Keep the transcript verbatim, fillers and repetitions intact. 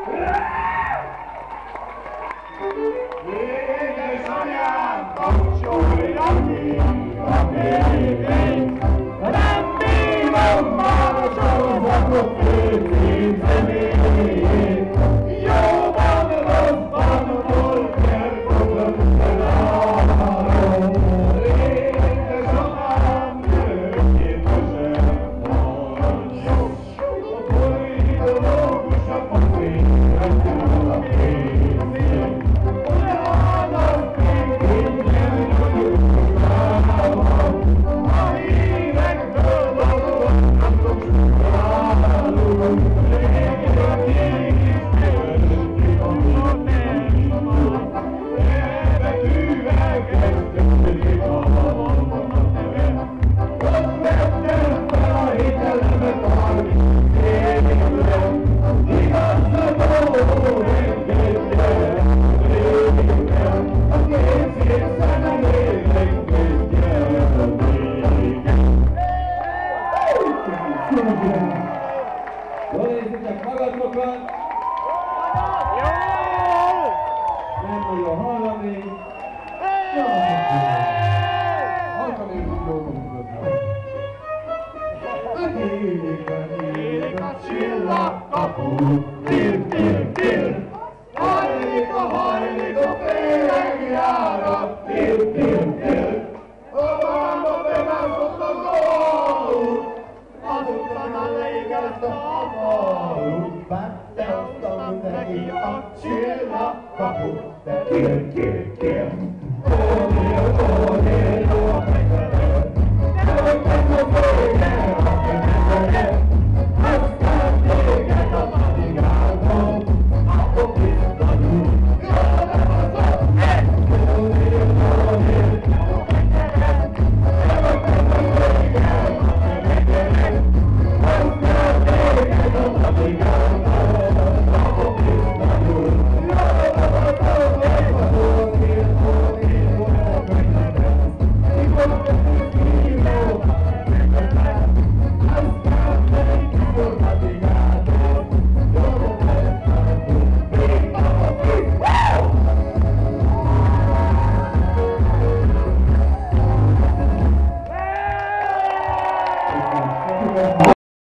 Édesanyám, kapcsolja ki a fényt, nem bírom már a sorozatot őszín zenéjét. Jóban, rosszban, hol kell fogom felállom. Édesanyám, nőként sem mondjuk, a politológus a papír, reggel a pénzén. Jól érzitek magatokat? Jó! Nem nagyon hallani. Halkan érzik jól magukat. Nyílik a nyílik a csillagkapu, til, til, til. Hajlik a hajlik a félregjárat, til, til, til. Obámba bemászott a gól, azután a leégett a falut. Betteltem neki a csillagkapu, de til, til, til. Ónél, ónél.